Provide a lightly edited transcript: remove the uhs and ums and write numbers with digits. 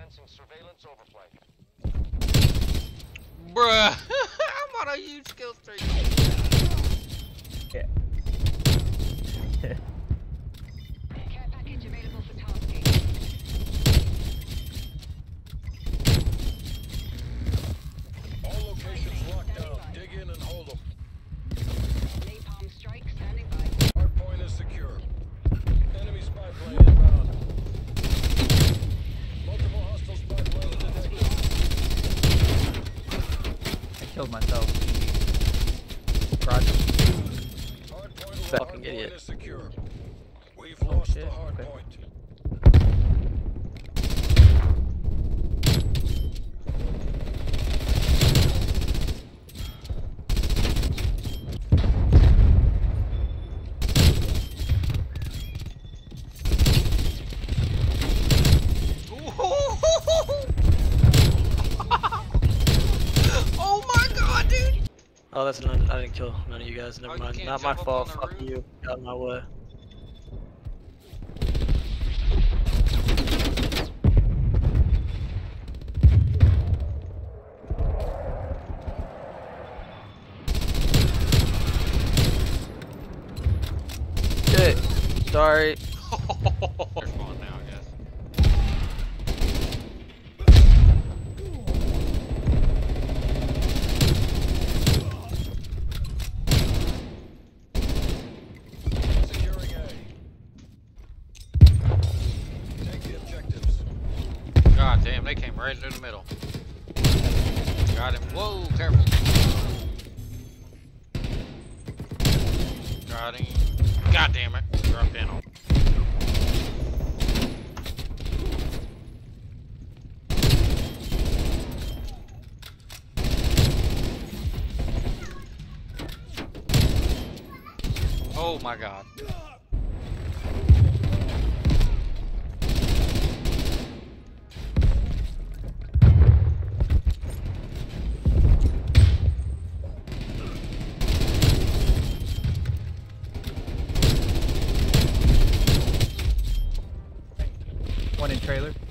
Bruh, I'm on a huge skill streak. Yeah. Care package available for tasking. All locations locked down. Dig in and hold them. Napalm strike standing by. Hardpoint is secure. Enemy spy plane inbound. Multiple hostile spy planes detected. I killed myself. Roger. Hardpoint idiot. is secure. We've lost shit, the hard okay. point. Oh my god, dude! Oh, that's none. I didn't kill none of you guys. Never Oh, you mind. can't Not my jump up fault. on the Fuck roof? you. Got in my way. Shit. Sorry. There's one now, I guess. Securing A. Take the objectives. God damn, they came right through the middle. Got him. Whoa, careful. Got him. God damn it. Dropped in on. Oh my god. One in trailer.